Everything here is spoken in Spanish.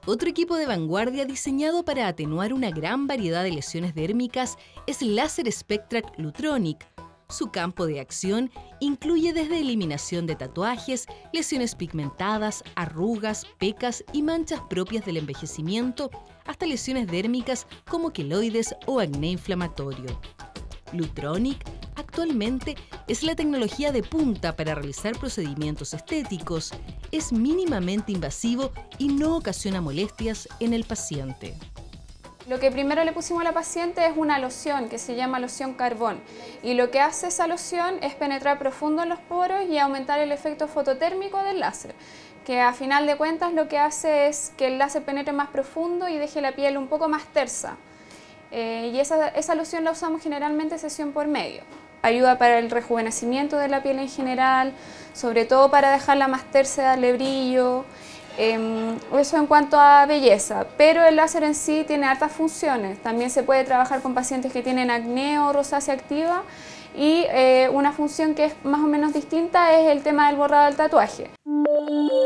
Otro equipo de vanguardia diseñado para atenuar una gran variedad de lesiones dérmicas es Laser Spectrac Lutronic. Su campo de acción incluye desde eliminación de tatuajes, lesiones pigmentadas, arrugas, pecas y manchas propias del envejecimiento, hasta lesiones dérmicas como queloides o acné inflamatorio. Lutronic actualmente es la tecnología de punta para realizar procedimientos estéticos. Es mínimamente invasivo y no ocasiona molestias en el paciente. Lo que primero le pusimos a la paciente es una loción que se llama loción carbón, y lo que hace esa loción es penetrar profundo en los poros y aumentar el efecto fototérmico del láser, que a final de cuentas lo que hace es que el láser penetre más profundo y deje la piel un poco más tersa. Y esa loción la usamos generalmente sesión por medio. Ayuda para el rejuvenecimiento de la piel en general, sobre todo para dejarla más tersa, darle brillo. Eso en cuanto a belleza, pero el láser en sí tiene hartas funciones. También se puede trabajar con pacientes que tienen acné o rosácea activa, y una función que es más o menos distinta es el tema del borrado del tatuaje.